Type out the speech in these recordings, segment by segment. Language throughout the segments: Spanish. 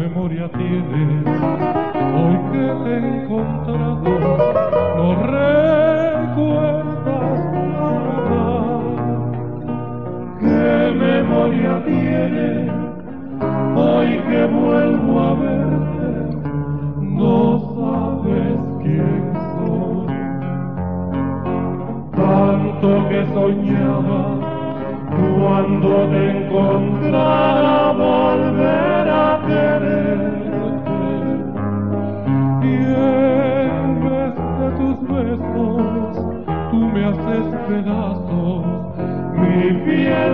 memoria tienes hoy que te he encontrado? No recuerdas nada. ¿Qué memoria tienes hoy que vuelvo a verte? No sabes quién soy. Tanto que soñaba cuando te encontrara volver a quererte, y en vez de tus besos tú me haces pedazos mi fiel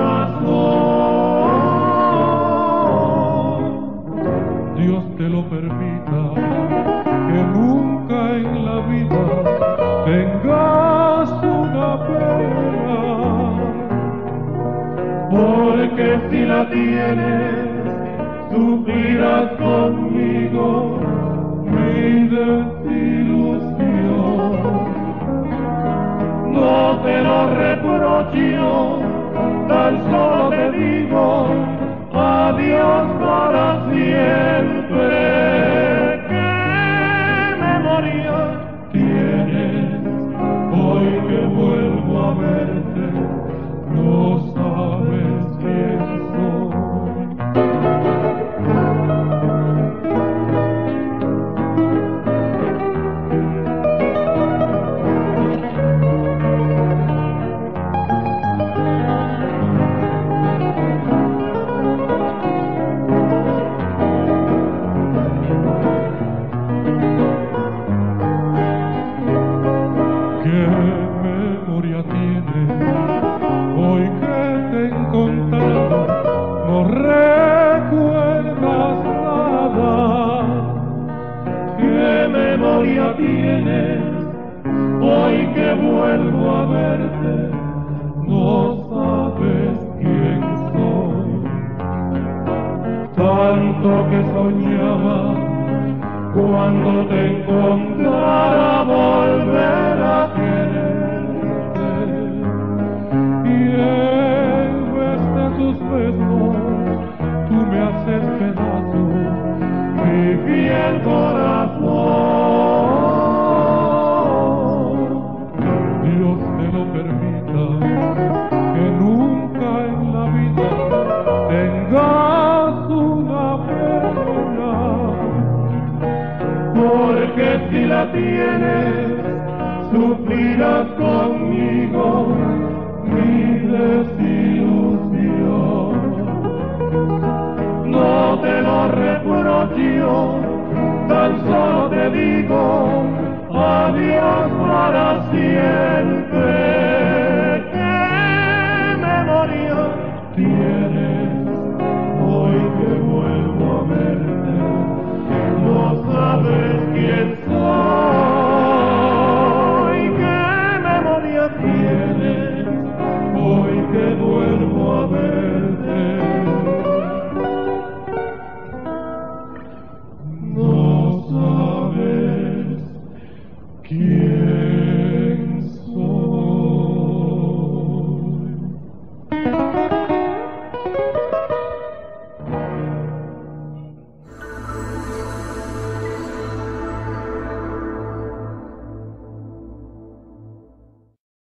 corazón. Dios te lo permita, que nunca en la vida tengas una pena, porque si la tienes, sufrirás conmigo mi desilusión. No te lo reprocho, tan solo te digo adiós para siempre. ¿Qué memoria tienes hoy que vuelvo a verte? No sabes quién soy. ¿Qué memoria tienes hoy que te he encontrado? No recuerdas nada. ¿Qué memoria tienes hoy que vuelvo a verte? No sabes quién soy. Tanto que soñaba cuando te encontrara volver a quererte, y en vez de tus besos tú me haces pedazos mi fiel corazón. Dios te lo permita, que nunca en la vida tengas una pena, porque si la tienes, sufrirás conmigo mi desilusión. No te lo reprocho, tan solo te digo adiós para siempre. ¿Qué memoria tienes hoy que vuelvo a verte? No sabes quién soy. ¿Qué memoria tienes hoy que vuelvo a verte? No sabes quién